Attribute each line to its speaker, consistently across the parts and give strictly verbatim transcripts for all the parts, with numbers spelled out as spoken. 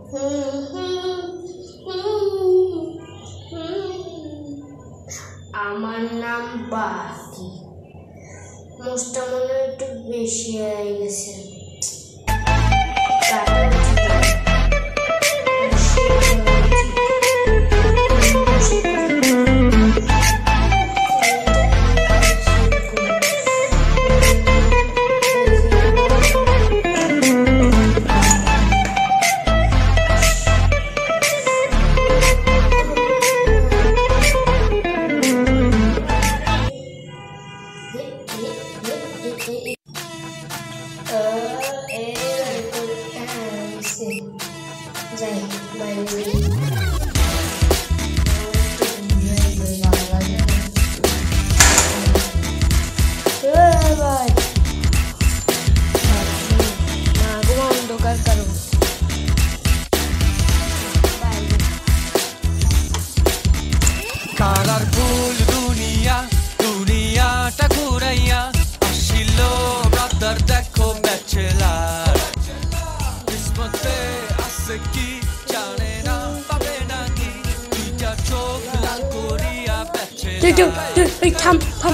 Speaker 1: আমার নাম বাকি। মোষটা মনে হয় একটু বেশি হয়ে গেছে। যাই বাইরে অন্ধকার কারণ
Speaker 2: কালারফুল দুনিয়া দুনিয়াটা ঘুরাইয়া আসিল ব্রাদার দেখো ব্যাচেলার কিসমতে আছে কি জানে না পাবে নাকি দুইটা চোখ লাল করিয়া ব্যাচেলার
Speaker 1: থাম থাম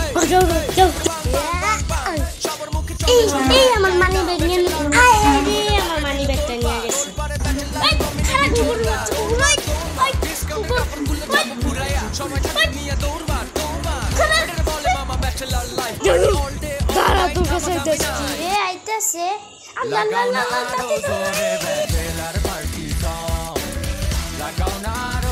Speaker 1: এই এই আমার মানি ব্যাগ নিয়ে আয় রে আমার মানি ব্যাগটা নিয়ে গেছে খারাপ কুকুর কুকুর ওই কুকুর পুরায়া সময় থাকে নিয়ে দৌড়বা দৌড়বা এটা বলে মামা ব্যাচেলার লাইফ অল ডে দাঁড়া তোর কাছে দেখছি রে আইতাছে আল্লাহ আল্লাহ আল্লাহ তাতে ব্যাচেলার পার্টি সং লাগাও না